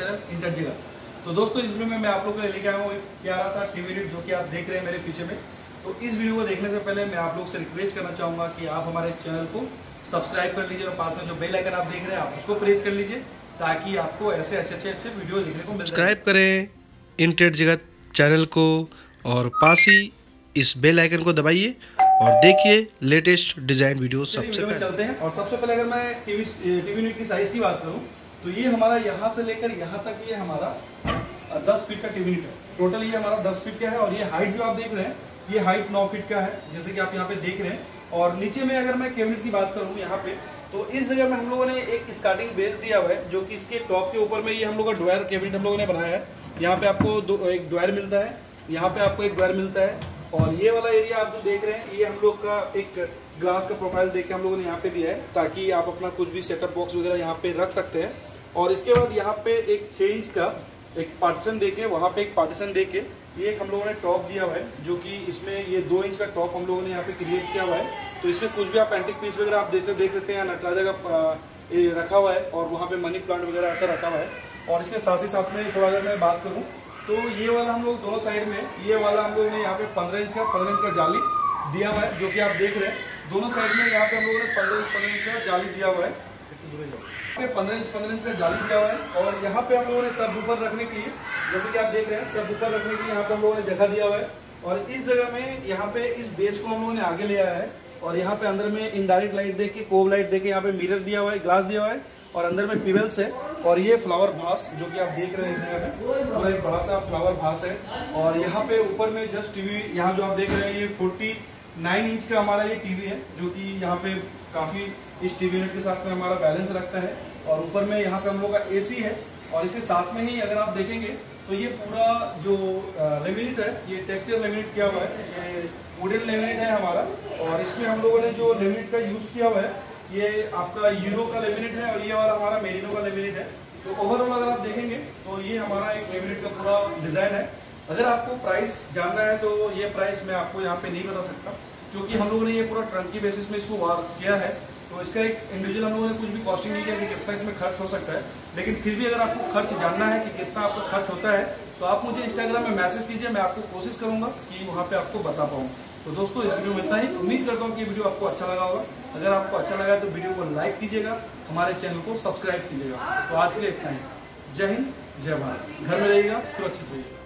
Channel inter जगह। तो दोस्तों इस वीडियो में मैं आप लोगों के लिए लेके आया हूँ एक प्यारा सा टीवी यूनिट जो कि आप देख रहे हैं मेरे पीछे में। तो इस वीडियो को देखने से पहले मैं आप लोग से रिक्वेस्ट करना चाहूँगा कि आप हमारे चैनल को सब्सक्राइब कर लीजिए और पास में जो बेल आइकन आप देख रहे हैं आप उसको प्रेस कर लीजिए ताकि आपको ऐसे अच्छे वीडियो देखने को मिल। सब्सक्राइब करें इंटर जगत चैनल को और पास ही इस बेल आइकन को दबाइए और देखिए लेटेस्ट डिजाइन वीडियो सबसे पहले। चलते हैं और सबसे पहले अगर मैं टीवी यूनिट की साइज की बात करूं तो ये हमारा यहाँ से लेकर यहाँ तक ये हमारा 10 फीट का टीवी यूनिट है। टोटल ये हमारा 10 फीट का है और ये हाइट जो आप देख रहे हैं ये हाइट 9 फीट का है जैसे कि आप यहाँ पे देख रहे हैं। और नीचे में अगर मैं कैबिनेट की बात करूँ यहाँ पे तो इस जगह में हम लोगों ने एक स्टार्टिंग बेस दिया हुआ है जो कि इसके टॉप के ऊपर में ये हम लोग का ड्वायर कैबिनेट हम लोगों ने बनाया है। यहाँ पे आपको एक ड्वायर मिलता है, यहाँ पे आपको एक ड्वायर मिलता है और ये वाला एरिया आप जो देख रहे हैं ये हम लोग का एक ग्लास का प्रोफाइल देख के हम लोगों ने यहाँ पे दिया है ताकि आप अपना कुछ भी सेटअप बॉक्स वगैरह यहाँ पे रख सकते हैं। और इसके बाद यहाँ पे एक 6 इंच का एक पार्टीशन देके वहाँ पे एक पार्टीशन देके ये हम लोगों ने टॉप दिया हुआ है जो कि इसमें ये 2 इंच का टॉप हम लोगों ने यहाँ पे क्रिएट किया हुआ है। तो इसमें कुछ भी आप एंटिक पीस वगैरह आप देख सकते हैं, नटराजा का रखा हुआ है और वहाँ पे मनी प्लांट वगैरह ऐसा रखा हुआ है। और इसके साथ ही साथ में थोड़ा अगर मैं बात करूँ तो ये वाला हम लोग दोनों साइड में ये वाला हम लोगों ने यहाँ पे 15 इंच का जाली दिया हुआ है जो कि आप देख रहे हैं। दोनों साइड में यहाँ पे हम लोगों ने 15 इंच का जाली दिया हुआ है, 15 इंच का जाली दिया हुआ है। और यहाँ पे हम लोगों ने सब ऊपर रखने के लिए जैसे कि आप देख रहे हैं सब ऊपर रखने के लिए यहाँ पे हम लोगों ने जगह दिया हुआ है। और इस जगह में यहाँ पे इस बेस को हम लोगों ने आगे ले आया है और यहाँ पे अंदर में इनडायरेक्ट लाइट देके कोब लाइट देके यहाँ पे मिरर दिया हुआ है, ग्लास दिया हुआ है और अंदर में पिबल्स है। और ये फ्लावर भास जो कि आप देख रहे हैं इस जगह में पूरा एक बड़ा सा फ्लावर भास है। और यहाँ पे ऊपर में जस्ट टीवी यहाँ जो आप देख रहे हैं ये 49 इंच का हमारा ये टीवी है जो कि यहाँ पे काफी इस टीवी यूनिट के साथ में हमारा बैलेंस रखता है। और ऊपर में यहाँ पे हम लोग का एसी है और इसके साथ में ही अगर आप देखेंगे तो ये पूरा जो लेमिनेट है ये टेक्सचर लेमिनेट किया हुआ है, ये वुडन लेमिनेट है हमारा। और इसमें हम लोगों ने जो लेमिनेट का यूज किया हुआ है ये आपका यूरो का लेमिनेट है और ये वाला हमारा मेरिनो का लेमिनेट है। तो ओवरऑल अगर आप देखेंगे तो ये हमारा एक लेमिनेट का पूरा डिजाइन है। अगर आपको प्राइस जानना है तो ये प्राइस मैं आपको यहाँ पे नहीं बता सकता क्योंकि हम लोगों ने ये पूरा टर्नकी बेसिस में इसको वार किया है। तो इसका एक इंडिविजुअल हम लोगों ने कुछ भी कॉस्टिंग नहीं किया कि कितना इसमें खर्च हो सकता है। लेकिन फिर भी अगर आपको खर्च जानना है कि कितना आपका खर्च होता है तो आप मुझे इंस्टाग्राम में मैसेज कीजिए, मैं आपको कोशिश करूंगा कि वहाँ पे आपको बता पाऊँ। तो दोस्तों इस वीडियो में इतना ही। उम्मीद करता हूँ कि वीडियो आपको अच्छा लगा होगा। अगर आपको अच्छा लगा तो वीडियो को लाइक कीजिएगा, हमारे चैनल को सब्सक्राइब कीजिएगा। तो आज के लिए इतना ही। जय हिंद, जय भारत। घर में रहिएगा, सुरक्षित रहिएगा।